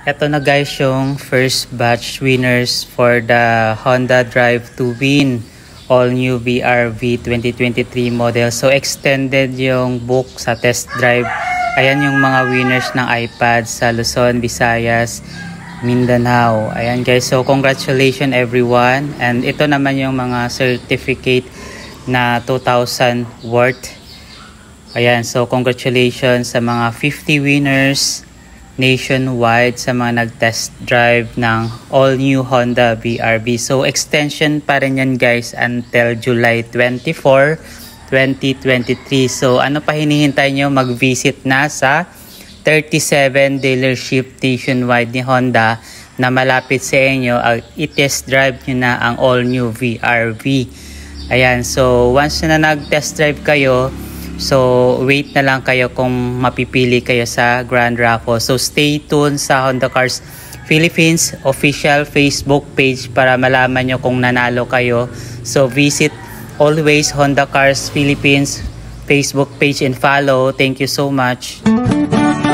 Eto na guys yung first batch winners for the Honda Drive to Win all new BRV 2023 model. So extended yung book sa test drive. Ayan yung mga winners ng iPad sa Luzon, Visayas, Mindanao. Ayan guys, so congratulations everyone. And ito naman yung mga certificate na 2,000 worth. Ayan, so congratulations sa mga 50 winners nationwide sa mga nag-test drive ng all-new Honda BRV. So extension pa rin yan guys until July 24, 2023. So ano pa hinihintay nyo? Mag-visit na sa 37 dealership nationwide ni Honda na malapit sa inyo. I-test drive nyo na ang all-new BRV. Ayan, so once na nag-test drive kayo, so wait na lang kayo kung mapipili kayo sa Grand Raffle. So stay tuned sa Honda Cars Philippines official Facebook page para malaman nyo kung nanalo kayo. So visit always Honda Cars Philippines Facebook page and follow. Thank you so much.